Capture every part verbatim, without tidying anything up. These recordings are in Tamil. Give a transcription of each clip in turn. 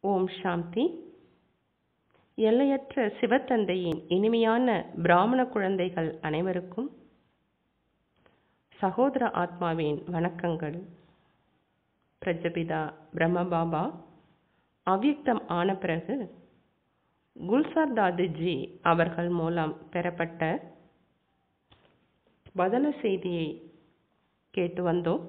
ஓம் சாந்தி. எல்லையற்ற சிவத்தந்தையின் இனிமையான பிராமண குழந்தைகள் அனைவருக்கும் சகோதர ஆத்மாவின் வணக்கங்கள். பிரஜபிதா பிரம்மபாபா அவ்யக்தம் ஆன பிறகு குல்சார் தாதிஜி அவர்கள் மூலம் பெறப்பட்ட வதன செய்தியை கேட்டு வந்தோம்.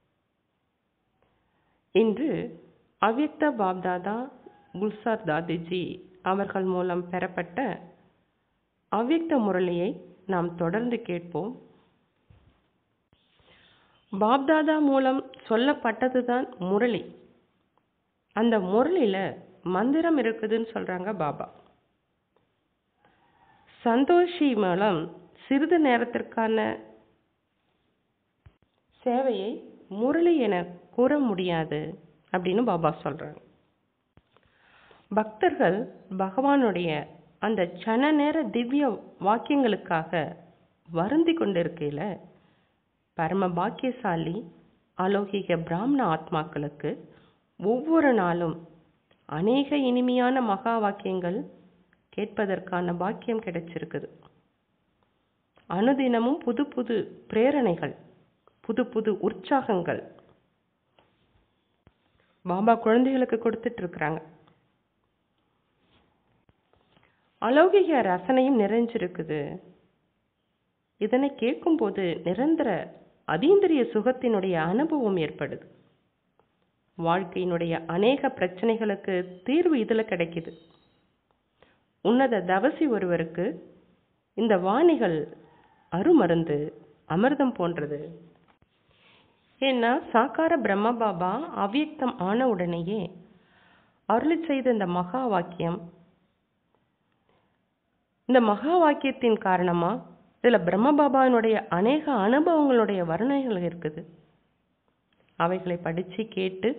இன்று அவ்யக்த பாப்தாதா குல்சார் தாதிஜி அவர்கள் மூலம் பெறப்பட்ட அவ்யக்த முரளியை நாம் தொடர்ந்து கேட்போம். பாப்தாதா மூலம் சொல்லப்பட்டதுதான் முரளி. அந்த முரளியில மந்திரம் இருக்குதுன்னு சொல்றாங்க பாபா. சந்தோஷி மூலம் சிறிது நேரத்திற்கான சேவையை முரளி என கூற முடியாது அப்படின்னு பாபா சொல்றாங்க. பக்தர்கள் பகவானுடைய அந்த சன நேர திவ்ய வாக்கியங்களுக்காக வருந்தி கொண்டிருக்கையில பரம பாக்கியசாலி அலௌகிக பிராமண ஆத்மாக்களுக்கு ஒவ்வொரு நாளும் அநேக இனிமையான மகா வாக்கியங்கள் கேட்பதற்கான பாக்கியம் கிடைச்சிருக்குது. அனுதினமும் புது புது பிரேரணைகள், புது புது உற்சாகங்கள் பாபா குழந்தைகளுக்கு கொடுத்துட்டு இருக்கிறாங்க. அலௌகிக ரசனையும் நிறைஞ்சிருக்குது. இதனை கேட்கும்போது நிரந்தர அதீந்திரிய சுகத்தினுடைய அனுபவம் ஏற்படுது. வாழ்க்கையினுடைய அநேக பிரச்சனைகளுக்கு தீர்வு இதுல கிடைக்குது. உன்னத தவசி ஒருவருக்கு இந்த வாணிகள் அருமருந்து, அமிர்தம் போன்றது. ஏன்னா சாக்கார பிரம்ம பாபா அவ்யக்தம் ஆன உடனேயே அருளி செய்த இந்த மகா வாக்கியம், இந்த மகா வாக்கியத்தின் காரணமா இதுல பிரம்ம பாபாவினுடைய அநேக அனுபவங்களுடைய வர்ணனைகள் இருக்குது. அவைகளை படிச்சு கேட்டு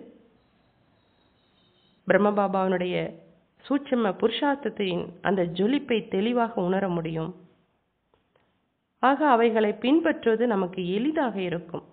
பிரம்ம பாபாவினுடைய சூட்சும புருஷார்த்தத்தின் அந்த ஜொலிப்பை தெளிவாக உணர முடியும். ஆக அவைகளை பின்பற்றுவது நமக்கு எளிதாக இருக்கும்.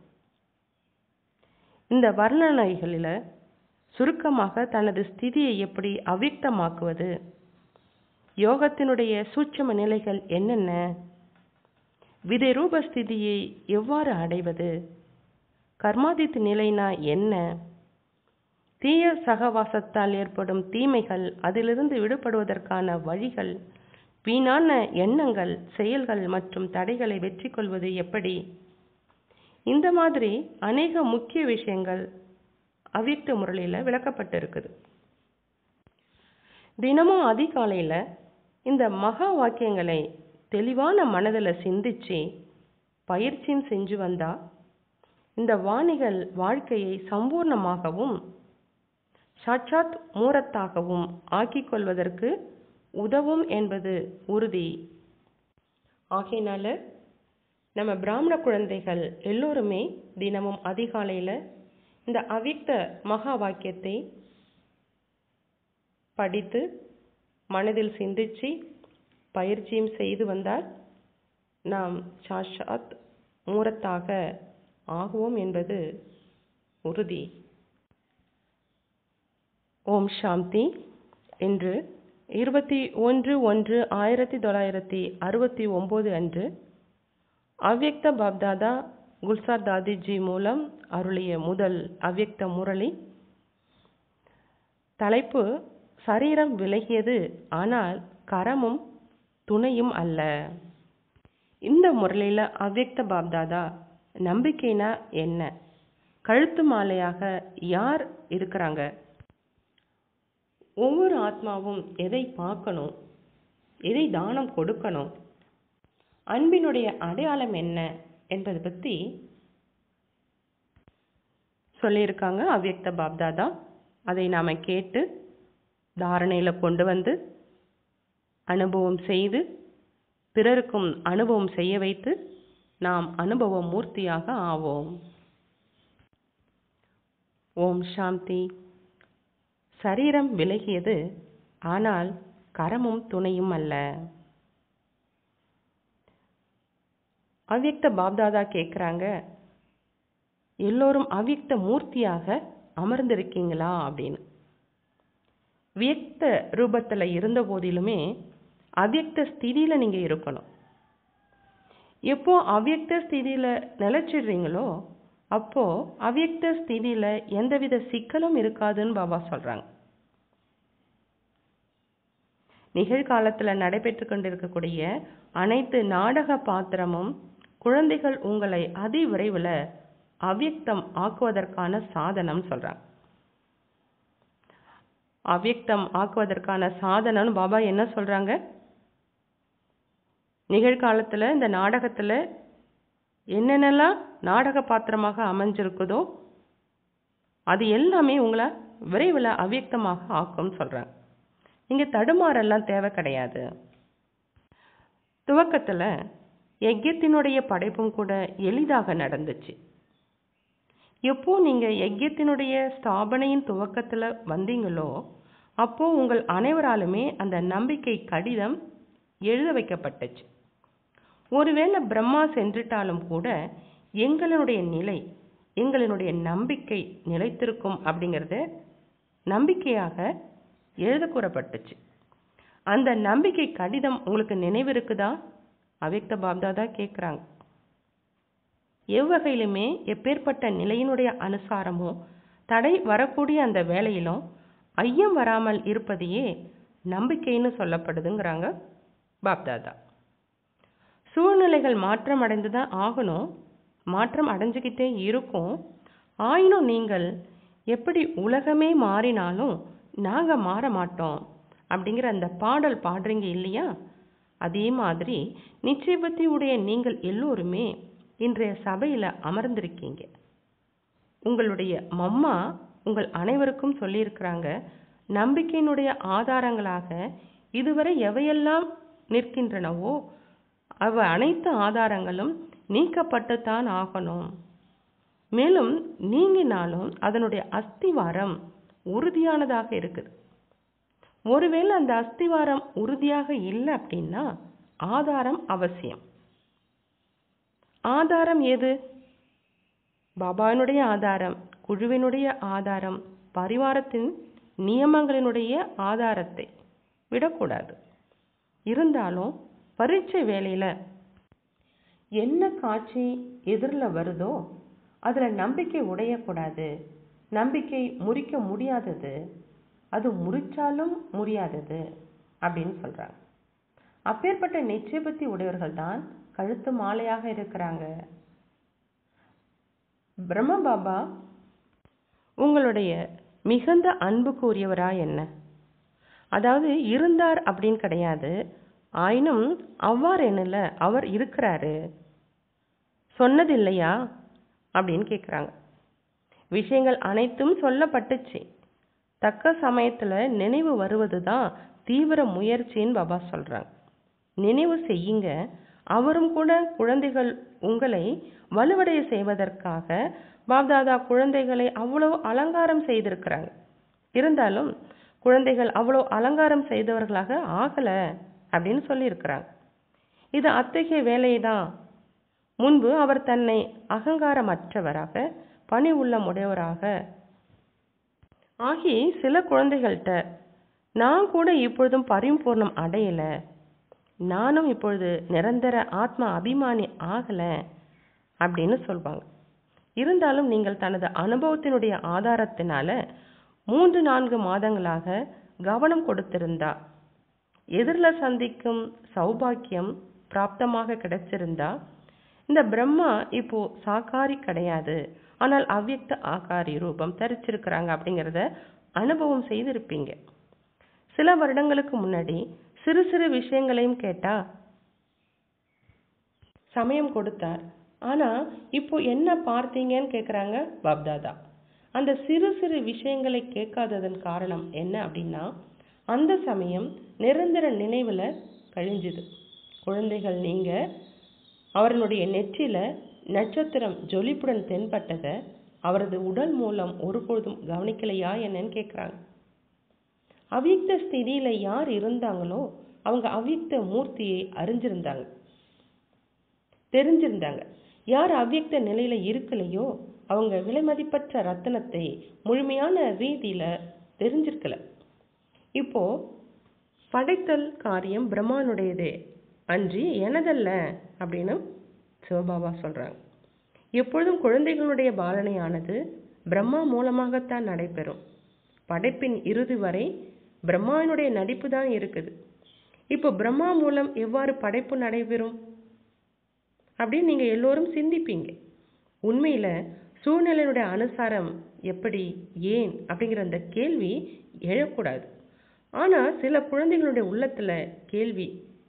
இந்த வர்ணனைகளில சுருக்கமாக தனது ஸ்திதியை எப்படி அவ்யக்தமாக்குவது, யோகத்தினுடைய சூட்சும நிலைகள் என்னென்ன, விதை ரூப ஸ்திதியை எவ்வாறு அடைவது, கர்மாதித் நிலைனா என்ன, தீய சகவாசத்தால் ஏற்படும் தீமைகள், அதிலிருந்து விடுபடுவதற்கான வழிகள், வீணான எண்ணங்கள், செயல்கள் மற்றும் தடைகளை வெற்றி கொள்வது எப்படி, இந்த மாதிரி அநேக முக்கிய விஷயங்கள் அவ்யக்த முரளியில விளக்கப்பட்டு இருக்குது. தினமும் அதிகாலையில இந்த மகா வாக்கியங்களை தெளிவான மனதில் சிந்திச்சு பயிற்சியும் செஞ்சு வந்தா இந்த வாணிகள் வாழ்க்கையை சம்பூர்ணமாகவும் சாட்சாத் மூரத்தாகவும் ஆக்கிக் கொள்வதற்கு உதவும் என்பது உறுதி. ஆகையினால நம்ம பிராமண குழந்தைகள் எல்லோருமே தினமும் அதிகாலையில இந்த அவ்யக்த மகா வாக்கியத்தை படித்து மனதில் சிந்திச்சு பயிற்சியும் செய்து வந்தால் நாம் சாட்சாத் மூரத்தாக ஆகுவோம் என்பது உறுதி. ஓம் சாந்தி. இன்று இருபத்தி ஒன்று ஒன்று ஆயிரத்தி தொள்ளாயிரத்தி அறுபத்தி ஒன்பது அன்று அவ்யக்த பாப்தாதா குல்சார் தாதிஜி மூலம் அருளிய முதல் அவ்யக்த முரளி. தலைப்பு சரீரம் விலகியது, ஆனால் கரமும் துணையும் அல்ல. இந்த முரளியில அவ்யக்த பாப்தாதா நம்பிக்கைனா என்ன, கழுத்து மாலையாக யார் இருக்கிறாங்க, ஒவ்வொரு ஆத்மாவும் எதை பார்க்கணும், எதை தானம் கொடுக்கணும், அன்பினுடைய அடையாளம் என்ன என்பதை பற்றி சொல்லியிருக்காங்க அவ்யக்த பாப்தாதா. அதை நாம கேட்டு தாரணையில கொண்டு வந்து அனுபவம் செய்து பிறருக்கும் அனுபவம் செய்ய வைத்து நாம் அனுபவ மூர்த்தியாக ஆவோம். ஓம் சாந்தி. சரீரம் விலகியது, ஆனால் கரமும் துணையும் அல்ல. அவ்யக்த பாப்தாதா கேட்குறாங்க, எல்லோரும் அவ்யக்த மூர்த்தியாக அமர்ந்திருக்கீங்களா அப்படின்னு. வியக்த ரூபத்துல இருந்த போதிலுமே அவ்யக்த ஸ்திதியில நீங்க இருக்கணும். எப்போ அவ்யக்த ஸ்திதியில நிலைச்சிடுறீங்களோ அப்போ அவ்யக்த ஸ்திதியில எந்தவித சிக்கலும் இருக்காதுன்னு பாபா சொல்றாங்க. நிகழ்காலத்துல நடைபெற்று கொண்டிருக்கக்கூடிய அனைத்து நாடக பாத்திரமும் குழந்தைகள் உங்களை அதி விரைவில் அவ்யக்தம் ஆக்குவதற்கான சாதனம் சொல்றாங்க. அவ்யக்தம் ஆக்குவதற்கான சாதனம் பாபா என்ன சொல்றாங்க? நிகழ்காலத்துல இந்த நாடகத்துல என்னென்னலாம் நாடக பாத்திரமாக அமைஞ்சிருக்குதோ அது எல்லாமே உங்களை விரைவில் அவ்யக்தமாக ஆக்கும் சொல்றாங்க. இங்க தடுமாறெல்லாம் தேவை கிடையாது. துவக்கத்துல யஜ்யத்தினுடைய படைப்பும் கூட எளிதாக நடந்துச்சு. எப்போ நீங்க யஜ்யத்தினுடைய ஸ்தாபனையின் துவக்கத்துல வந்தீங்களோ அப்போ உங்கள் அனைவராலுமே அந்த நம்பிக்கை கடிதம் எழுத வைக்கப்பட்டுச்சு. ஒருவேளை பிரம்மா சென்றுட்டாலும் கூட எங்களுடைய நிலை, எங்களுடைய நம்பிக்கை நிலைத்திருக்கும் அப்படிங்கறத நம்பிக்கையாக எழுத கூறப்பட்டுச்சு. அந்த நம்பிக்கை கடிதம் உங்களுக்கு நினைவு இருக்குதா? அவ்யக்த பாப்தாதா கேட்குறாங்க. எவ்வகையிலுமே எப்பேற்பட்ட நிலையினுடைய அனுசாரமோ தடை வரக்கூடிய அந்த வேலையிலும் ஐயம் வராமல் இருப்பதையே நம்பிக்கைன்னு சொல்லப்படுதுங்கிறாங்க பாப்தாதா. சூழ்நிலைகள் மாற்றம் அடைந்துதான் ஆகணும், மாற்றம் அடைஞ்சுக்கிட்டே இருக்கும். ஆயினும் நீங்கள் எப்படி உலகமே மாறினாலும் நாங்க மாற மாட்டோம் அப்படிங்கிற அந்த பாடல் பாடுறீங்க இல்லையா? அதே மாதிரி நிச்சயபக்தி உடைய நீங்கள் எல்லோருமே இன்றைய சபையில அமர்ந்திருக்கீங்க. உங்களுடைய மம்மா உங்கள் அனைவருக்கும் சொல்லியிருக்கிறாங்க, நம்பிக்கையினுடைய ஆதாரங்களாக இதுவரை எவையெல்லாம் நிற்கின்றனவோ அவ அனைத்து ஆதாரங்களும் நீக்கப்பட்டுத்தான் ஆகணும். மேலும் நீங்கினாலும் அதனுடைய அஸ்திவாரம் உறுதியானதாக இருக்குது. ஒருவேளை அந்த அஸ்திவாரம் உறுதியாக இல்லை அப்படின்னா ஆதாரம் அவசியம். ஆதாரம் எது? பாபாவினுடைய ஆதாரம், குழுவினுடைய ஆதாரம், பரிவாரத்தின் நியமங்களினுடைய ஆதாரத்தை விடக்கூடாது. இருந்தாலும் பரீட்சை வேலையில என்ன காட்சி எதிரில் வருதோ அதுல நம்பிக்கை உடையக்கூடாது. நம்பிக்கை முறிக்க முடியாதது, அது முறிச்சாலும் முடியாதது அப்படின்னு சொல்றாங்க. அப்பேற்பட்ட நிச்சயபக்தி உடையவர்கள் தான் கழுத்து மாலையாக இருக்கிறாங்க. பிரம்ம பாபா உங்களுடைய மிகுந்த அன்புக்குரியவரா என்ன? அதாவது இருந்தார் அப்படின்னு கிடையாது, ஆயினும் அவ்வாறு என்னல அவர் இருக்கிறாரு சொன்னது இல்லையா அப்படின்னு கேட்குறாங்க. விஷயங்கள் அனைத்தும் சொல்லப்பட்டுச்சு, தக்க சமயத்துல நினைவு வருவது தான் தீவிர முயற்சின்னு பாபா சொல்றாங்க. நினைவு செய்யுங்க. அவரும் கூட குழந்தைகள் உங்களை வலுவடைய செய்வதற்காக பாப்தாதா குழந்தைகளை அவ்வளவு அலங்காரம் செய்திருக்கிறாங்க. இருந்தாலும் குழந்தைகள் அவ்வளோ அலங்காரம் செய்தவர்களாக ஆகல அப்படின்னு சொல்லி இருக்கிறாங்க. இது அத்தகைய வேலைதான். முன்பு அவர் தன்னை அகங்காரமற்றவராக பணி உள்ள உடையவராக ஆகி சில குழந்தைகள்கிட்ட நான் கூட இப்பொழுதும் பரிபூர்ணம் அடையல, நானும் இப்பொழுது நிரந்தர ஆத்மா அபிமானி ஆகல அப்படின்னு சொல்வாங்க. இருந்தாலும் நீங்கள் தனது அனுபவத்தினுடைய ஆதாரத்தினால மூன்று நான்கு மாதங்களாக கவனம் கொடுத்திருந்தா, எதிரில் சந்திக்கும் சௌபாக்கியம் பிராப்தமாக கிடைச்சிருந்தா, இந்த பிரம்மா இப்போ சாக்காரி கிடையாது, ஆனால் அவ்யக்த ஆகாரி ரூபம் தரிச்சிருக்கிறாங்க அப்படிங்கிறத அனுபவம் செய்திருப்பீங்க. சில வருடங்களுக்கு முன்னாடி சிறு சிறு விஷயங்களையும் கேட்டா சமயம் கொடுத்தார். ஆனா இப்போ என்ன பார்த்தீங்கன்னு கேட்குறாங்க பாப்தாதா. அந்த சிறு சிறு விஷயங்களை கேட்காததன் காரணம் என்ன அப்படின்னா, அந்த சமயம் நிரந்தர நினைவுல கழிஞ்சுது. குழந்தைகள் நீங்க அவர்களுடைய நெற்றில நட்சத்திரம் ஜொலிப்புடன் தென்பட்டத அவரது உடல் மூலம் ஒருபொழுதும் கவனிக்கலையா என்னன்னு கேட்குறாங்க. அவ்யக்த ஸ்திதியில யார் இருந்தாங்களோ அவங்க அவ்யக்த மூர்த்தியை அறிஞ்சிருந்தாங்க, தெரிஞ்சிருந்தாங்க. யார் அவ்யக்த நிலையில இருக்கலையோ அவங்க விலைமதிப்பற்ற ரத்தினத்தை முழுமையான ரீதியில தெரிஞ்சிருக்கல. இப்போ படைத்தல் காரியம் பிரம்மானுடையதே அன்றி எனதல்ல அப்படின்னு சிவபாபா சொல்றாங்க. எப்பொழுதும் குழந்தைகளுடைய பாலனையானது பிரம்மா மூலமாகத்தான் நடைபெறும். படைப்பின் இறுதி வரை பிரம்மாவினுடைய நடிப்பு தான் இருக்குது. இப்போ பிரம்மா மூலம் எவ்வாறு படைப்பு நடைபெறும் அப்படின்னு நீங்க எல்லோரும் சிந்திப்பீங்க. உண்மையில சூழ்நிலையுடைய அனுசாரம் எப்படி, ஏன் அப்படிங்கிற அந்த கேள்வி எழக்கூடாது. ஆனா சில குழந்தைகளுடைய உள்ளத்துல கேள்வி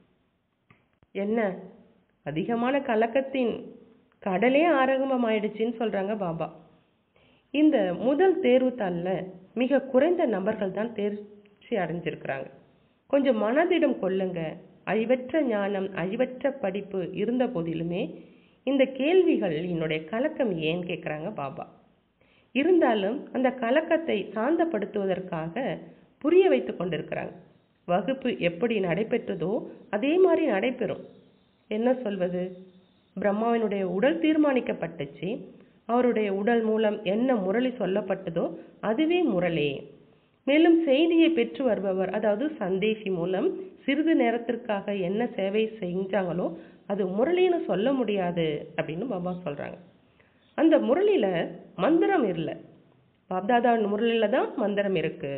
என்ன, அதிகமான கலக்கத்தின் கடலே ஆரம்பமாயிடுச்சுன்னு சொல்றாங்க பாபா. இந்த முதல் தேர்வு தாள்ல மிக குறைந்த நபர்கள் தான் தேர்ச்சி அடைஞ்சிருக்கிறாங்க. கொஞ்சம் மனதிடம் கொள்ளுங்க. அழிவற்ற ஞானம், அழிவற்ற படிப்பு இருந்த போதிலுமே இந்த கேள்விகள் என்னுடைய கலக்கம் ஏன் கேட்குறாங்க பாபா. இருந்தாலும் அந்த கலக்கத்தை சாந்தப்படுத்துவதற்காக புரிய வைத்து கொண்டிருக்கிறாங்க. வகுப்பு எப்படி நடைபெற்றதோ அதே மாதிரி நடைபெறும். என்ன சொல்வது, பிரம்மாவினுடைய உடல் தீர்மானிக்கப்பட்டுச்சு. அவருடைய உடல் மூலம் என்ன முரளி சொல்லப்பட்டதோ அதுவே முரளே. மேலும் செய்தியை பெற்று வருபவர், அதாவது சந்தேசி மூலம் சிறிது நேரத்திற்காக என்ன சேவை செஞ்சாங்களோ அது முரளின்னு சொல்ல முடியாது அப்படின்னு பாபா சொல்றாங்க. அந்த முரளியில மந்திரம் இல்லை, பாப்தாதா முரளியில தான் மந்திரம் இருக்கு.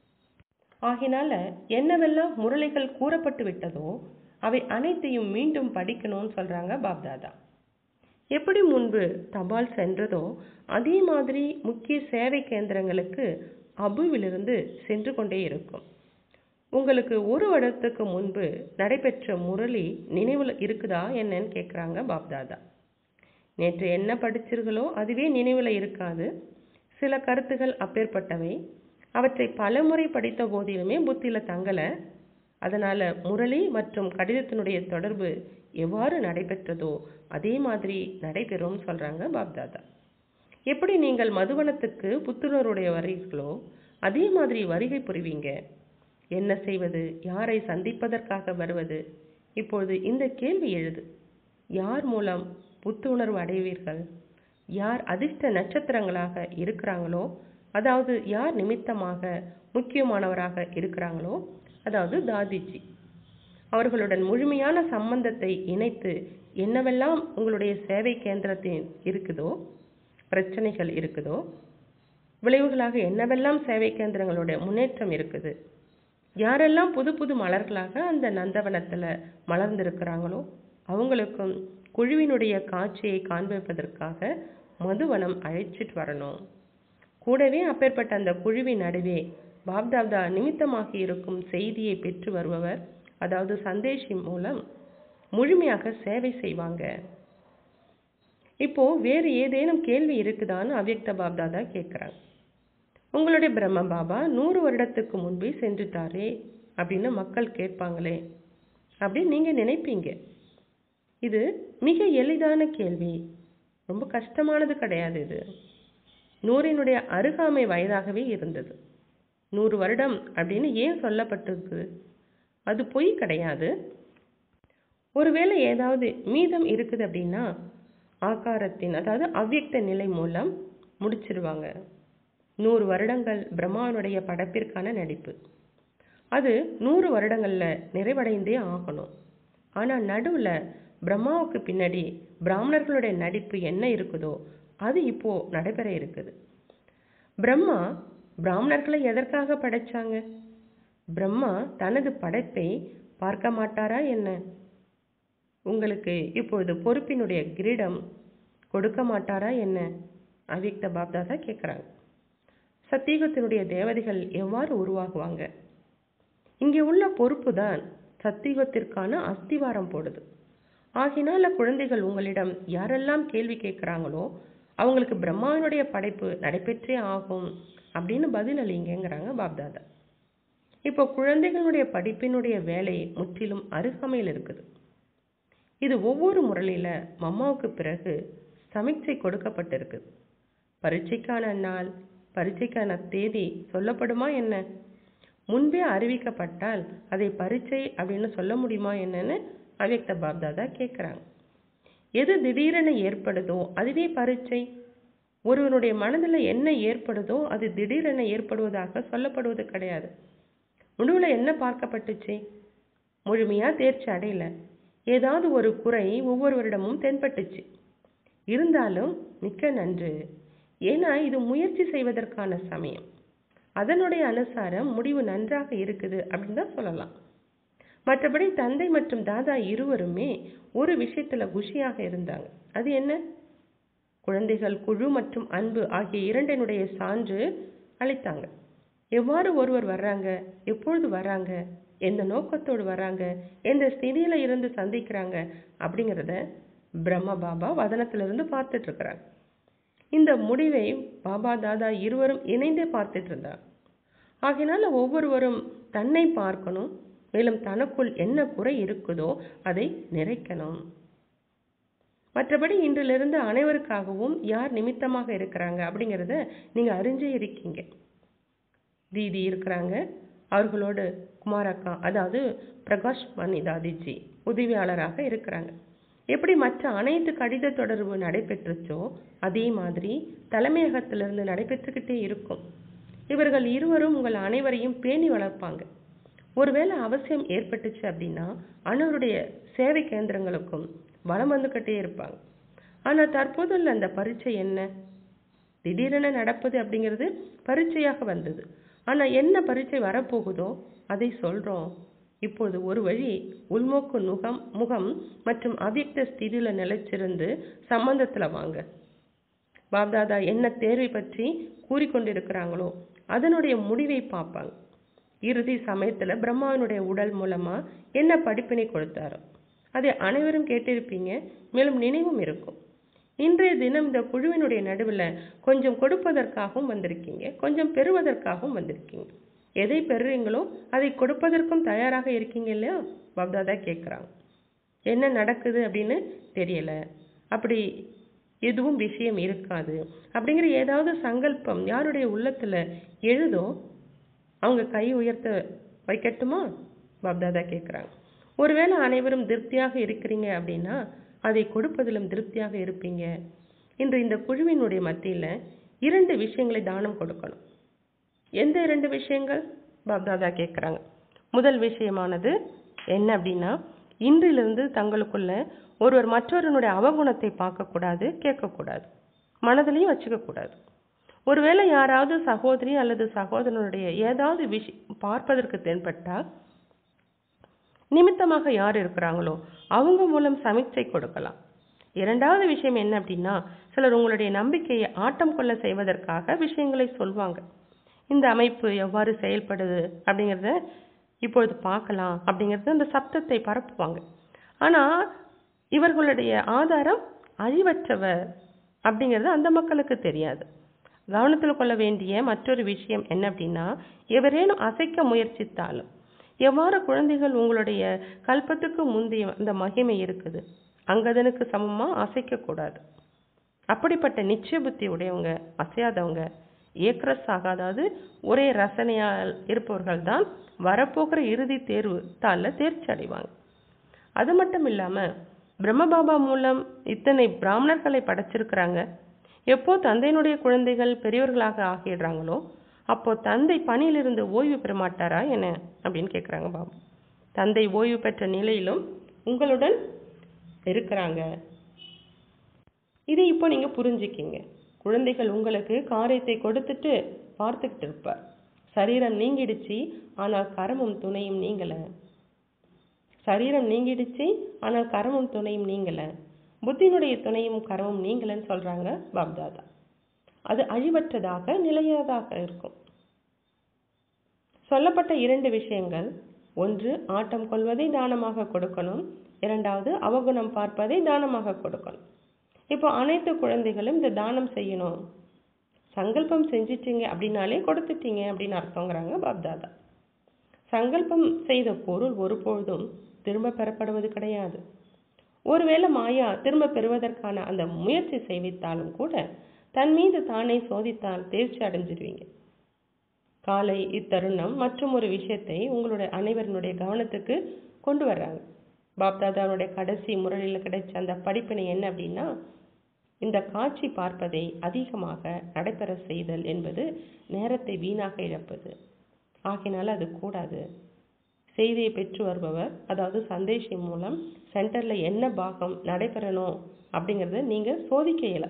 ஆகினால என்னவெல்லாம் முரளிகள் கூறப்பட்டு விட்டதோ அவை அனைத்தையும் மீண்டும் படிக்கணும்னு சொல்றாங்க பாப்தாதா. எப்படி முன்பு தபால் சென்றதோ அதே மாதிரி முக்கிய சேவை கேந்திரங்களுக்கு அபுவிலிருந்து சென்று கொண்டே இருக்கும். உங்களுக்கு ஒரு வருடத்துக்கு முன்பு நடைபெற்ற முரளி நினைவுல இருக்குதா என்னன்னு கேட்குறாங்க பாப்தாதா. நேற்று என்ன படிச்சீர்களோ அதுவே நினைவுல இருக்காது. சில கருத்துகள் அப்பேற்பட்டவை. அவற்றை பலமுறை படித்த போதிலுமே புத்தியில தங்கல. அதனால முரளி மற்றும் கடிதத்தினுடைய தொடர்பு எவ்வாறு நடைபெற்றதோ அதே மாதிரி நடைபெறும் சொல்றாங்க பாப்தாதா. எப்படி நீங்கள் மதுவனத்துக்கு புத்துணர்வுடைய வருகிறீர்களோ அதே மாதிரி வருகை புரிவீங்க. என்ன செய்வது, யாரை சந்திப்பதற்காக வருவது. இப்பொழுது இந்த கேள்வி எழுது, யார் மூலம் புத்துணர்வு அடைவீர்கள்? யார் அதிர்ஷ்ட நட்சத்திரங்களாக இருக்கிறாங்களோ, அதாவது யார் நிமித்தமாக முக்கியமானவராக இருக்கிறாங்களோ, அதாவது தாதிஜி, அவர்களுடன் முழுமையான சம்பந்தத்தை இணைத்து என்னவெல்லாம் உங்களுடைய சேவை கேந்திரத்தில் இருக்குதோ, பிரச்சனைகள் இருக்குதோ, விளைவுகளாக என்னவெல்லாம் சேவை கேந்திரங்களுடைய முன்னேற்றம் இருக்குது, யாரெல்லாம் புது புது மலர்களாக அந்த நந்தவனத்துல மலர்ந்திருக்கிறாங்களோ அவங்களுக்கும் குழுவினுடைய காட்சியை காண்பிப்பதற்காக மதுவனம் அழைச்சிட்டு வரணும். கூடவே அப்பேற்பட்ட அந்த குழுவின் நடுவே பாப்தாதா நிமித்தமாக இருக்கும் செய்தியை பெற்று வருபவர், அதாவது சந்தேஷி மூலம் முழுமையாக சேவை செய்வாங்க. இப்போ வேறு ஏதேனும் கேள்வி இருக்குதான்னு அவ்யக்த பாப்தாதா கேட்குறாங்க. உங்களுடைய பிரம்ம பாபா நூறு வருடத்துக்கு முன்பே சென்றுட்டாரே அப்படின்னு மக்கள் கேட்பாங்களே அப்படின்னு நீங்க நினைப்பீங்க. இது மிக எளிதான கேள்வி, ரொம்ப கஷ்டமானது கிடையாது. இது நூறினுடைய அருகாமை வயதாகவே இருந்தது. நூறு வருடம் அப்படின்னு ஏன் சொல்லப்பட்டிருக்கு? அது பொய் கிடையாது. ஒருவேளை ஏதாவது மீதம் இருக்குது அப்படின்னா ஆகாரத்தின், அதாவது அவ்யக்த நிலை மூலம் முடிச்சிருவாங்க. நூறு வருடங்கள் பிரம்மாவனுடைய படைப்பிற்கான நடிப்பு, அது நூறு வருடங்கள்ல நிறைவடைந்தே ஆகணும். ஆனா நடுவுல பிரம்மாவுக்கு பின்னாடி பிராமணர்களுடைய நடிப்பு என்ன இருக்குதோ அது இப்போ நடைபெற இருக்குது. பிரம்மா பிராமணர்களை எதற்காக படைச்சாங்க? பிரம்மா தனது படைப்பை பார்க்க மாட்டாரா என்ன? உங்களுக்கு இப்பொழுது பொறுப்பினுடைய கிரீடம் கொடுக்க மாட்டாரா என்ன? அவ்யக்த பாப்தாதா கேட்குறாங்க. சத்தியுகத்தினுடைய தேவதைகள் எவ்வாறு உருவாகுவாங்க? இங்கே உள்ள பொறுப்பு தான் சத்தியுகத்திற்கான அஸ்திவாரம் போடுது. ஆகினால குழந்தைகள் உங்களிடம் யாரெல்லாம் கேள்வி கேட்குறாங்களோ அவங்களுக்கு பிரம்மாவினுடைய படைப்பு நடைபெற்றே ஆகும் அப்படின்னு பதில் அளிங்கிறாங்க பாப்தாதா. இப்போ குழந்தைகளுடைய படிப்பினுடைய வேலை முற்றிலும் அருகாமையில் இருக்குது. இது ஒவ்வொரு முறையில மம்மாவுக்கு பிறகு சமீட்சை கொடுக்கப்பட்டிருக்கு. பரீட்சைக்கான நாள், பரீட்சைக்கான தேதி சொல்லப்படுமா என்ன? முன்பே அறிவிக்கப்பட்டால் அதை பரீட்சை அப்படின்னு சொல்ல முடியுமா என்னன்னு அவ்யக்த பாப்தாதா கேட்குறாங்க. எது திடீரென ஏற்படுதோ அதுவே பரீட்சை. ஒருவனுடைய மனதில் என்ன ஏற்படுதோ அது திடீரென ஏற்படுவதாக சொல்லப்படுவது கிடையாது. முடிவில் என்ன பார்க்கப்பட்டுச்சு? முழுமையாக தேர்ச்சி அடையல. ஏதாவது ஒரு குறை ஒவ்வொருவரிடமும் தென்பட்டுச்சு. இருந்தாலும் மிக்க நன்று, ஏன்னா இது முயற்சி செய்வதற்கான சமயம். அதனுடைய அனுசாரம் முடிவு நன்றாக இருக்குது அப்படின்னு தான் சொல்லலாம். மற்றபடி தந்தை மற்றும் தாதா இருவருமே ஒரு விஷயத்துல குஷியாக இருந்தாங்க. அது என்ன? குழந்தைகள் குழு மற்றும் அன்பு ஆகிய இரண்டினுடைய சான்று அளித்தாங்க. எவ்வாறு ஒருவர் வர்றாங்க, எப்பொழுது வர்றாங்க, எந்த நோக்கத்தோடு வர்றாங்க, எந்த ஸ்திதியில இருந்து சந்திக்கிறாங்க அப்படிங்கிறத பிரம்ம பாபா வதனத்திலிருந்து பார்த்துட்டு இருக்கிறாங்க. இந்த முடிவை பாபா தாதா இருவரும் இணைந்தே பார்த்துட்டு இருந்தாங்க. ஆகையினால ஒவ்வொருவரும் தன்னை பார்க்கணும், மேலும் தனக்குள் என்ன குறை இருக்குதோ அதை நிறைக்கணும். மற்றபடி இன்றிலிருந்து அனைவருக்காகவும் யார் நிமித்தமாக இருக்கிறாங்க அப்படிங்கிறத நீங்க அறிஞ்சே இருக்கீங்க. தீதி இருக்கிறாங்க, அவர்களோடு குமாரக்கா அதாவது பிரகாஷ் மணி தாதிஜி உதவியாளராக இருக்கிறாங்க. எப்படி மற்ற அனைத்து கடித தொடர்பு நடைபெற்றுச்சோ அதே மாதிரி தலைமையகத்திலிருந்து நடைபெற்றுக்கிட்டே இருக்கும். இவர்கள் இருவரும் உங்கள் அனைவரையும் பேணி வளர்ப்பாங்க. ஒருவேளை அவசியம் ஏற்பட்டுச்சு அப்படின்னா அனைவருடைய சேவை கேந்திரங்களுக்கும் வலம் வந்துக்கிட்டே இருப்பாங்க. ஆனா தற்போதுள்ள அந்த பரீட்சை என்ன? திடீரென நடப்பது அப்படிங்கிறது பரீட்சையாக வந்தது. ஆனா என்ன பரீட்சை வரப்போகுதோ அதை சொல்றோம். இப்போது ஒரு வழி உள்மோக்கு நுகம் முகம் மற்றும் அவ்யக்த ஸ்திதியில நிலைச்சிருந்து சம்பந்தத்துல வாங்க. பாப்தாதா என்ன தேர்வை பற்றி கூறிக்கொண்டிருக்கிறாங்களோ அதனுடைய முடிவை பார்ப்பாங்க. இறுதி சமயத்துல பிரம்மாவினுடைய உடல் மூலமா என்ன படிப்பினை கொடுத்தாரோ அதை அனைவரும் கேட்டிருப்பீங்க, மேலும் நினைவும் இருக்கும். இன்றைய தினம் இந்த குழுவினுடைய நடுவில் கொஞ்சம் கொடுப்பதற்காகவும் வந்திருக்கீங்க, கொஞ்சம் பெறுவதற்காகவும் வந்திருக்கீங்க. எதை பெறுறீங்களோ அதை கொடுப்பதற்கும் தயாராக இருக்கீங்க இல்லையா? பாப்தாதா கேட்குறாங்க. என்ன நடக்குது அப்படின்னு தெரியல, அப்படி எதுவும் விஷயம் இருக்காது அப்படிங்கிற ஏதாவது சங்கல்பம் யாருடைய உள்ளத்துல எழுதோ அவங்க கை உயர்த்த வைக்கட்டுமா? பாப்தாதா கேட்குறாங்க. ஒருவேளை அனைவரும் திருப்தியாக இருக்கிறீங்க அப்படின்னா அதை கொடுப்பதிலும் திருப்தியாக இருப்பீங்க. இன்று இந்த குழுவினுடைய மத்தியில இரண்டு விஷயங்களை தானம் கொடுக்கணும். எந்த இரண்டு விஷயங்கள்? பாப்தாதா கேட்குறாங்க. முதல் விஷயமானது என்ன அப்படின்னா, இன்றிலிருந்து தங்களுக்குள்ள ஒருவர் மற்றொருனுடைய அவகுணத்தை பார்க்கக்கூடாது, கேட்கக்கூடாது, மனதிலையும் வச்சுக்க கூடாது. ஒருவேளை யாராவது சகோதரி அல்லது சகோதரனுடைய ஏதாவது விஷயம் பார்ப்பதற்கு தென்பட்டா நிமித்தமாக யார் இருக்கிறாங்களோ அவங்க மூலம் சமிச்சை கொடுக்கலாம். இரண்டாவது விஷயம் என்ன அப்படின்னா, சிலர் உங்களுடைய நம்பிக்கையை ஆட்டம் கொள்ள செய்வதற்காக விஷயங்களை சொல்வாங்க. இந்த அமைப்பு எவ்வாறு செயல்படுது அப்படிங்கிறத இப்பொழுது பார்க்கலாம் அப்படிங்கிறது அந்த சப்தத்தை பரப்புவாங்க. ஆனா இவர்களுடைய ஆதாரம் அழிவற்றவர் அப்படிங்கிறது அந்த மக்களுக்கு தெரியாது. கவனத்தில் கொள்ள வேண்டிய மற்றொரு விஷயம் என்ன அப்படின்னா, எவரேனும் அசைக்க முயற்சித்தாலும், எவ்வாறு குழந்தைகள் உங்களுடைய கல்பத்துக்கு முந்தைய அந்த மகிமை இருக்குது அங்கதனுக்கு சமமா அசைக்க கூடாது. அப்படிப்பட்ட நிச்சய புத்தி உடையவங்க, அசையாதவங்க, ஏக்ரஸ் ஆகாதாவது ஒரே ரசனையால் இருப்பவர்கள் தான் வரப்போகிற இறுதி தேர்வு தாளில் தேர்ச்சி அடைவாங்க. அது மட்டும் இல்லாம பிரம்மபாபா மூலம் இத்தனை பிராமணர்களை படைச்சிருக்கிறாங்க. எப்போ தந்தையினுடைய குழந்தைகள் பெரியவர்களாக ஆகிடுறாங்களோ அப்போ தந்தை பணியிலிருந்து ஓய்வு பெற மாட்டாரா என்ன அப்படின்னு கேட்குறாங்க பாபா. தந்தை ஓய்வு பெற்ற நிலையிலும் உங்களுடன் இருக்கிறாங்க. இதை இப்போ நீங்க புரிஞ்சுக்கிங்க. குழந்தைகள் உங்களுக்கு காரியத்தை கொடுத்துட்டு பார்த்துக்கிட்டு இருப்பார். சரீரம் நீங்கிடுச்சு, ஆனால் கரமும் துணையும் நீங்கல. சரீரம் நீங்கிடுச்சு, ஆனால் கரமும் துணையும் நீங்கல. புத்தியினுடைய துணையும் கரமும் நீங்கலன்னு சொல்றாங்க பாப்தாதா. அது அழிவற்றதாக நிலையதாக இருக்கும். சொல்லப்பட்ட இரண்டு விஷயங்கள், ஒன்று ஆட்டம் கொள்வதை தானமாக கொடுக்கணும், இரண்டாவது அவகுணம் பார்ப்பதை தானமாக கொடுக்கணும். இப்போ அனைத்து குழந்தைகளும் இந்த தானம் செய்யணும், சங்கல்பம் செஞ்சிட்டீங்க அப்படின்னாலே கொடுத்துட்டீங்க அப்படின்னு அர்த்தங்கிறாங்க பாப்தாதா. சங்கல்பம் செய்த பொருள் ஒருபொழுதும் திரும்ப பெறப்படுவது கிடையாது. ஒருவேளை மாயா திரும்ப பெறுவதற்கான அந்த முயற்சி செய்வித்தாலும் கூட தன் மீது தானே சோதித்தால் தேர்ச்சி அடைஞ்சிருவீங்க. காலை இத்தருணம் மற்றும் ஒரு விஷயத்தை உங்களுடைய அனைவருடைய கவனத்துக்கு கொண்டு வர்றாங்க. பாப்தாதாவுடைய கடைசி முறையில் கிடைச்ச அந்த படிப்பினை என்ன அப்படின்னா, இந்த காட்சி பார்ப்பதை அதிகமாக நடைபெற செய்தல் என்பது நேரத்தை வீணாக இழப்பது. ஆகையினால அது கூடாது. செய்தியை பெற்று வருபவர், அதாவது சந்தேஷி மூலம் சென்டர்ல என்ன பாகம் நடைபெறணும் அப்படிங்கிறத நீங்க சோதிக்க இயல.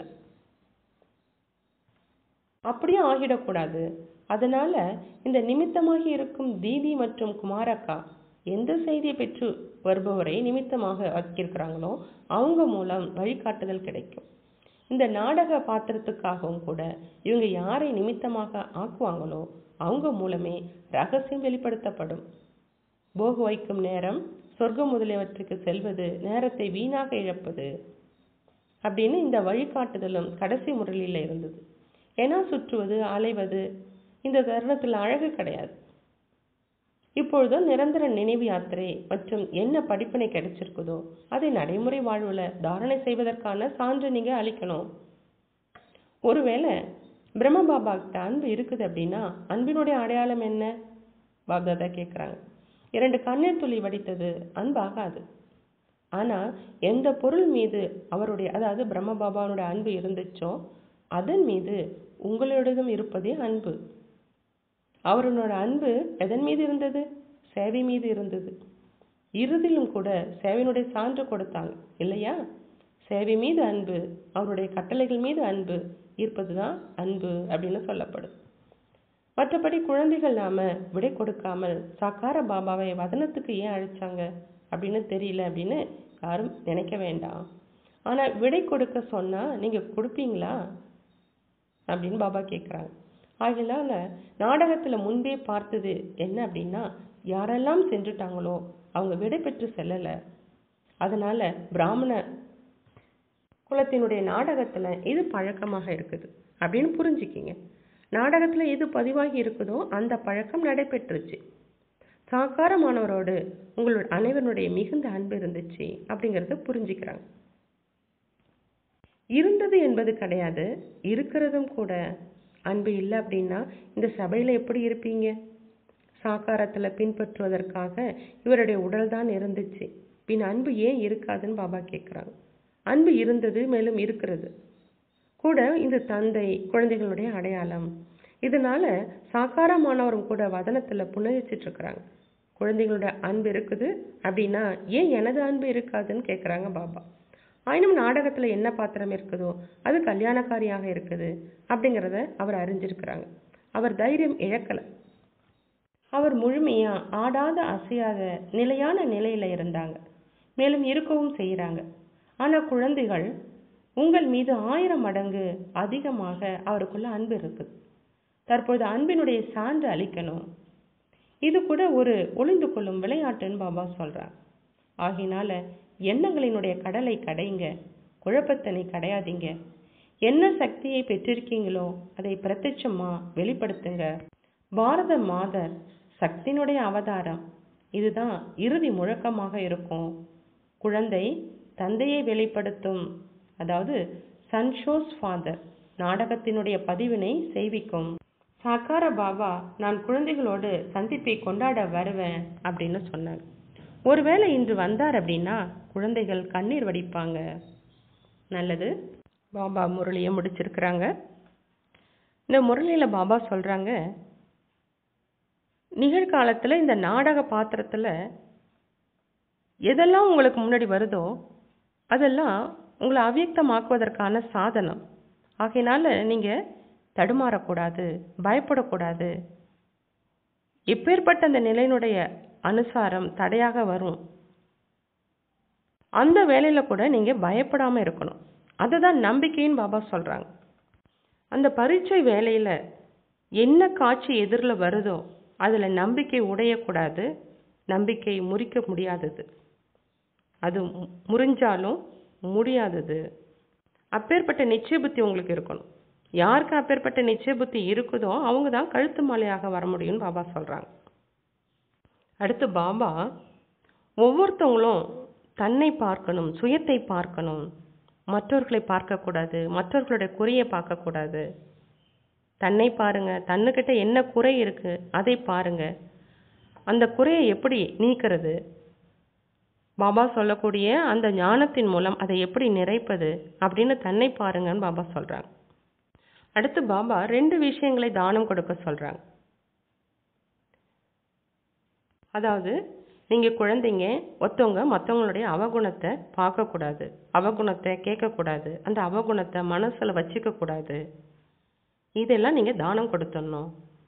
அப்படியே ஆகிடக்கூடாது. அதனால இந்த நிமித்தமாகி இருக்கும் தீதி மற்றும் குமாரக்கா எந்த செய்தியை பெற்று வருபவரை நிமித்தமாக ஆக்கியிருக்கிறாங்களோ அவங்க மூலம் வழிகாட்டுதல் கிடைக்கும். இந்த நாடக பாத்திரத்துக்காகவும் கூட இவங்க யாரை நிமித்தமாக ஆக்குவாங்களோ அவங்க மூலமே ரகசியம் வெளிப்படுத்தப்படும். போகு வைக்கும் நேரம் சொர்க்கம் முதலியவற்றுக்கு செல்வது நேரத்தை வீணாக இழப்பது அப்படின்னு இந்த வழிகாட்டுதலும் கடைசி முறையில் இருந்தது. ஏன்னா சுற்றுவது அலைவது இந்த தருணத்தில் அழகு கிடையாது. இப்பொழுது நிரந்தர நினைவு யாத்திரை மற்றும் என்ன படிப்பினை கிடைச்சிருக்குதோ அதை நடைமுறை வாழ்வுல தாரணை செய்வதற்கான சான்று நீங்க அளிக்கணும். ஒருவேளை பிரம்ம பாபா கிட்ட அன்பு இருக்குது அப்படின்னா அன்பினுடைய அடையாளம் என்ன? பாப்தாதா கேட்குறாங்க. இரண்டு கண்ணீர் துளி வடித்தது அன்பாகாது. ஆனா எந்த பொருள் மீது அவருடைய அதாவது பிரம்ம பாபாவுடைய அன்பு இருந்துச்சோ அதன் மீது உங்களிடம் இருப்பதே அன்பு. அவருடைய அன்பு எதன் மீது இருந்தது? சேவை மீது இருந்தது. இறுதியிலும் கூட சேவையினுடைய சான்று கொடுத்தாங்க இல்லையா? சேவை மீது அன்பு, அவருடைய கட்டளைகள் மீது அன்பு இருப்பதுதான் அன்பு அப்படின்னு சொல்லப்படும். மற்றபடி குழந்தைகள் நாம விடை கொடுக்காமல் சாக்கார பாபாவை வதனத்துக்கு ஏன் அழைச்சாங்க அப்படின்னு தெரியல அப்படின்னு யாரும் நினைக்க வேண்டாம். ஆனா விடை கொடுக்க சொன்னா நீங்க கொடுப்பீங்களா அப்படின்னு பாபா கேட்குறாங்க. ஆகையினால நாடகத்துல முன்பே பார்த்தது என்ன அப்படின்னா யாரெல்லாம் சென்றுட்டாங்களோ அவங்க விடை பெற்று செல்லல. அதனால பிராமண குலத்தினுடைய நாடகத்துல இது பழக்கமாக இருக்குது அப்படின்னு புரிஞ்சுக்கிங்க. நாடகத்துல எது பதிவாகி இருக்குதோ அந்த பழக்கம் நடைபெற்றுச்சு. சாக்காரமானவரோடு உங்களோட அனைவருடைய மிகுந்த அன்பு இருந்துச்சு அப்படிங்கறத புரிஞ்சுக்கிறாங்க. இருந்தது என்பது கிடையாது, இருக்கிறதும் கூட. அன்பு இல்லை அப்படின்னா இந்த சபையில எப்படி இருப்பீங்க? சாக்காரத்துல பின்பற்றுவதற்காக இவருடைய உடல் தான் இருந்துச்சு, பின் அன்பு ஏன் இருக்காதுன்னு பாபா கேட்குறாங்க. அன்பு இருந்தது, மேலும் இருக்கிறது கூட. இந்த தந்தை குழந்தைகளுடைய அடையாளம். இதனால சாக்காரமானவரும் கூட வதனத்துல புன்னகிச்சிட்டு இருக்கிறாங்க. குழந்தைகளுடைய அன்பு இருக்குது அப்படின்னா ஏன் எனது அன்பு இருக்காதுன்னு கேட்குறாங்க பாபா. ஆயினும் நாடகத்துல என்ன பாத்திரம் இருக்குதோ அது கல்யாணக்காரியாக இருக்குது அப்படிங்கிறத அவர் அறிஞ்சிருக்கிறாங்க. அவர் தைரியம் இழக்கல. அவர் முழுமையா ஆடாத அசையாத நிலையான நிலையில இருந்தாங்க, மேலும் இருக்கவும் செய்யறாங்க. ஆனா குழந்தைகள் உங்கள் மீது ஆயிரம் மடங்கு அதிகமாக அவருக்குள்ள அன்பு இருக்குது. தற்போது அன்பினுடைய சான்று அளிக்கணும். இது கூட ஒரு ஒளிந்து கொள்ளும் விளையாட்டுன்னு பாபா சொல்றாங்க. ஆகினால எண்ணங்களினுடைய கடலை கடைங்க, குழப்பத்தனை கடையாதீங்க. என்ன சக்தியை பெற்றிருக்கீங்களோ அதை பிரத்யட்சமா வெளிப்படுத்துங்க. பாரத மாதர் சக்தியினுடைய அவதாரம், இதுதான் இறுதி முழக்கமாக இருக்கும். குழந்தை தந்தையை வெளிப்படுத்தும், அதாவது சன்ஷோஸ் ஃபாதர் நாடகத்தினுடைய பதிவினை செய்விக்கும். சாக்கார பாபா நான் குழந்தைகளோடு சந்திப்பை கொண்டாட வருவேன் அப்படின்னு சொன்னாங்க. ஒருவேளை இன்று வந்தார் அப்படின்னா குழந்தைகள் கண்ணீர் வடிப்பாங்க. நல்லது. பாபா முரளியை முடிச்சிருக்கிறாங்க. இந்த முரளியில பாபா சொல்றாங்க, நிகழ்காலத்துல இந்த நாடக பாத்திரத்துல எதெல்லாம் உங்களுக்கு முன்னாடி வருதோ அதெல்லாம் உங்களை அவ்வியக்தமாக்குவதற்கான சாதனம். ஆகையினால நீங்க தடுமாறக்கூடாது, பயப்படக்கூடாது. எப்பேற்பட்ட அந்த நிலையினுடைய அனுசாரம் தடையாக வரும், அந்த வேலையில கூட நீங்க பயப்படாம இருக்கணும். அதுதான் நம்பிக்கைன்னு பாபா சொல்றாங்க. அந்த பரீட்சை வேலையில என்ன காட்சி எதிரில் வருதோ அதுல நம்பிக்கை உடையக்கூடாது, நம்பிக்கை முறிக்க முடியாதது, அது முறிஞ்சாலும் முடியாதது. அப்பேற்பட்ட நிச்சய புத்தி உங்களுக்கு இருக்கணும். யாருக்கு அப்பேற்பட்ட நிச்சய புத்தி இருக்குதோ அவங்க தான் கழுத்து மாலையாக வர முடியும்னு பாபா சொல்றாங்க. அடுத்து பாபா ஒவ்வொருத்தவங்களும் தன்னை பார்க்கணும், சுயத்தை பார்க்கணும், மற்றவர்களை பார்க்கக்கூடாது, மற்றவர்களுடைய குறையை பார்க்கக்கூடாது. தன்னை பாருங்க, தன்னுக்கிட்ட என்ன குறை இருக்கு அதை பாருங்க. அந்த குறையை எப்படி நீக்கிறது, பாபா சொல்லக்கூடிய அந்த ஞானத்தின் மூலம் அதை எப்படி நிறைப்பது அப்படின்னு தன்னை பாருங்கன்னு பாபா சொல்றாங்க. அடுத்து பாபா ரெண்டு விஷயங்களை தானம் கொடுக்க சொல்றாங்க. அதாவது நீங்கள் குழந்தைங்க ஒருத்தவங்க மற்றவங்களுடைய அவகுணத்தை பார்க்கக்கூடாது, அவகுணத்தை கேட்கக்கூடாது, அந்த அவகுணத்தை மனசில் வச்சுக்கக்கூடாது. இதெல்லாம் நீங்கள் தானம் கொடுத்துடணும்.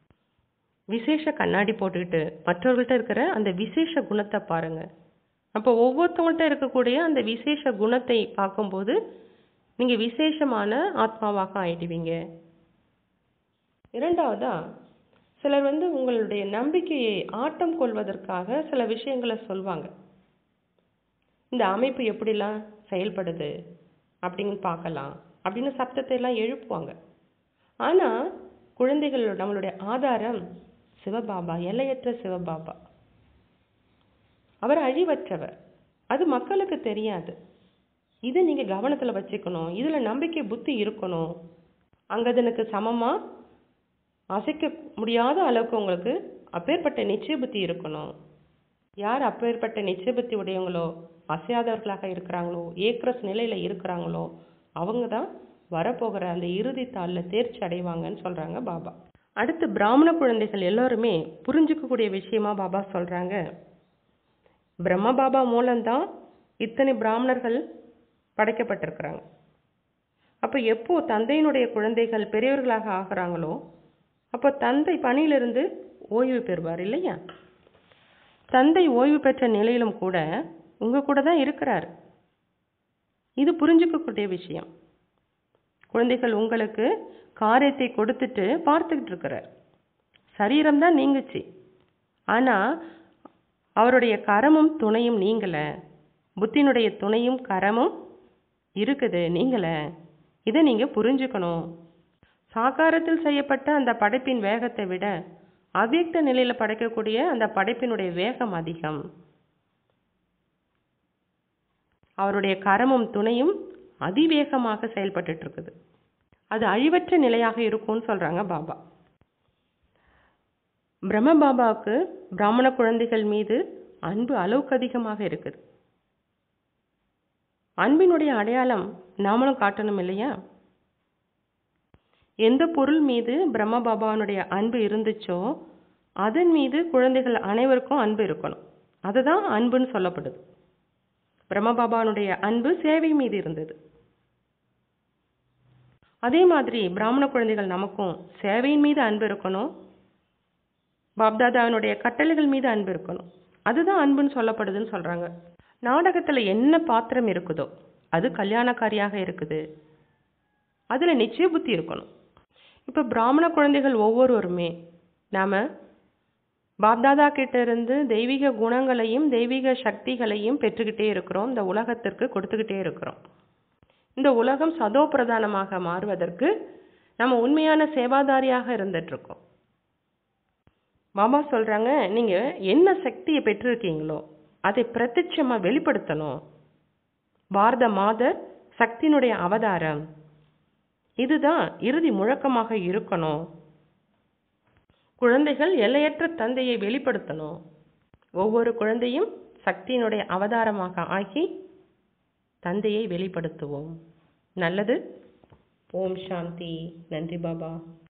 விசேஷ கண்ணாடி போட்டுக்கிட்டு மற்றவர்கள்ட்ட இருக்கிற அந்த விசேஷ குணத்தை பாருங்கள். அப்போ ஒவ்வொருத்தவங்கள்ட்ட இருக்கக்கூடிய அந்த விசேஷ குணத்தை பார்க்கும்போது நீங்கள் விசேஷமான ஆத்மாவாக ஆயிடுவீங்க. இரண்டாவதா, சிலர் வந்து உங்களுடைய நம்பிக்கையை ஆட்டம் கொள்வதற்காக சில விஷயங்களை சொல்வாங்க. இந்த அமைப்பு எப்படிலாம் செயல்படுது அப்படின்னு பார்க்கலாம் அப்படின்னு சப்தத்தை எல்லாம் எழுப்புவாங்க. ஆனால் குழந்தைகள் நம்மளுடைய ஆதாரம் சிவபாபா, எல்லையற்ற சிவபாபா. அவர் அழிவற்றவர். அது மக்களுக்கு தெரியாது. இதை நீங்கள் கவனத்தில் வச்சுக்கணும். இதில் நம்பிக்கை புத்தி இருக்கணும். அங்கதனுக்கு சமமாக அசைக்க முடியாத அளவுக்கு உங்களுக்கு அப்பேற்பட்ட நிச்சய புத்தி இருக்கணும். யார் அப்பேற்பட்ட நிச்சய புத்தி உடையவங்களோ, அசையாதவர்களாக இருக்கிறாங்களோ, ஏக்ரஸ் நிலையில் இருக்கிறாங்களோ, அவங்க தான் வரப்போகிற அந்த இறுதி தாளில் தேர்ச்சி அடைவாங்கன்னு சொல்கிறாங்க பாபா. அடுத்து பிராமண குழந்தைகள் எல்லோருமே புரிஞ்சுக்கக்கூடிய விஷயமா பாபா சொல்கிறாங்க, பிரம்ம பாபா மூலம்தான் இத்தனை பிராமணர்கள் படைக்கப்பட்டிருக்கிறாங்க. அப்போ எப்போ தந்தையினுடைய குழந்தைகள் பெரியவர்களாக ஆகிறாங்களோ அப்போ தந்தை பணியிலிருந்து ஓய்வு பெறுவார் இல்லையா? தந்தை ஓய்வு பெற்ற நிலையிலும் கூட உங்க கூட தான் இருக்கிறார். இது புரிஞ்சுக்கக்கூடிய விஷயம். குழந்தைகள் உங்களுக்கு காரியத்தை கொடுத்துட்டு பார்த்துக்கிட்டு இருக்கிறார். சரீரம் தான் நீங்குச்சு, ஆனால் அவருடைய கரமும் துணையும் நீங்கள, புத்தினுடைய துணையும் கரமும் இருக்குது நீங்கள. இதை நீங்கள் புரிஞ்சுக்கணும். சாகாரத்தில் செய்யப்பட்ட அந்த படைப்பின் வேகத்தை விட அவ்வியக்த நிலையில் படைக்கக்கூடிய அந்த படைப்பினுடைய வேகம் அதிகம். அவருடைய கரமும் துணையும் அதிவேகமாக செயல்பட்டு இருக்குது. அது அழிவற்ற நிலையாக இருக்கும்னு சொல்றாங்க பாபா. பிரம்ம பாபாவுக்கு பிராமண குழந்தைகள் மீது அன்பு அளவுக்கு அதிகமாக இருக்குது. அன்பினுடைய அடையாளம் நாமளும் காட்டணும் இல்லையா? எந்த பொருள் மீது பிரம்ம பாபாவுடைய அன்பு இருந்துச்சோ அதன் மீது குழந்தைகள் அனைவருக்கும் அன்பு இருக்கணும். அதுதான் அன்புன்னு சொல்லப்படுது. பிரம்ம பாபாவுடைய அன்பு சேவை மீது இருந்தது. அதே மாதிரி பிராமண குழந்தைகள் நமக்கும் சேவையின் மீது அன்பு இருக்கணும், பாப்தாதாவினுடைய கட்டளைகள் மீது அன்பு இருக்கணும். அதுதான் அன்புன்னு சொல்லப்படுதுன்னு சொல்றாங்க. நாடகத்துல என்ன பாத்திரம் இருக்குதோ அது கல்யாணக்காரியாக இருக்குது, அதுல நிச்சய புத்தி இருக்கணும். இப்ப பிராமண குழந்தைகள் ஒவ்வொருவருமே நாம பாப்தாதா கிட்ட இருந்து தெய்வீக குணங்களையும் தெய்வீக சக்திகளையும் பெற்றுக்கிட்டே இருக்கிறோம், இந்த உலகத்திற்கு கொடுத்துக்கிட்டே இருக்கிறோம். இந்த உலகம் சதோ பிரதானமாக மாறுவதற்கு நம்ம உண்மையான சேவாதாரியாக இருந்துட்டு இருக்கோம். பாபா சொல்றாங்க, நீங்க என்ன சக்தியை பெற்றிருக்கீங்களோ அதை பிரத்யட்சமா வெளிப்படுத்தணும். பாரத மாதர் சக்தியினுடைய அவதாரம், இதுதான் இறுதி முழக்கமாக இருக்கணும். குழந்தைகள் எல்லையற்ற தந்தையை வெளிப்படுத்தணும். ஒவ்வொரு குழந்தையும் சக்தியினுடைய அவதாரமாக ஆகி தந்தையை வெளிப்படுத்துவோம். நல்லது. ஓம் சாந்தி. நன்றி பாபா.